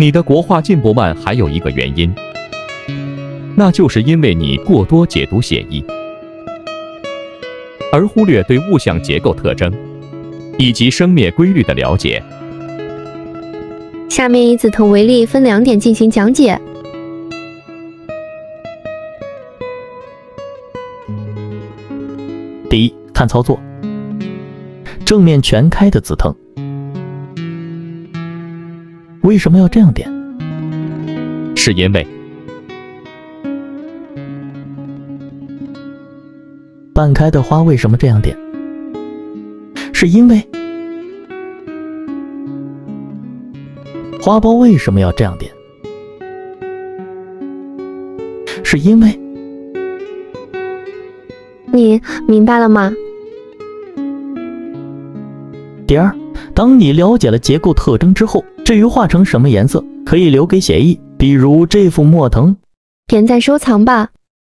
你的国画进步慢还有一个原因，那就是因为你过多解读写意，而忽略对物象结构特征以及生灭规律的了解。 下面以紫藤为例，分2点进行讲解。 第一，看操作。正面全开的紫藤，为什么要这样点？ 是因为半开的花为什么这样点？是因为花苞为什么要这样点？是因为你明白了吗？ 第二，当你了解了结构特征之后，至于画成什么颜色，可以留给写意，比如这幅墨藤， 点赞收藏吧。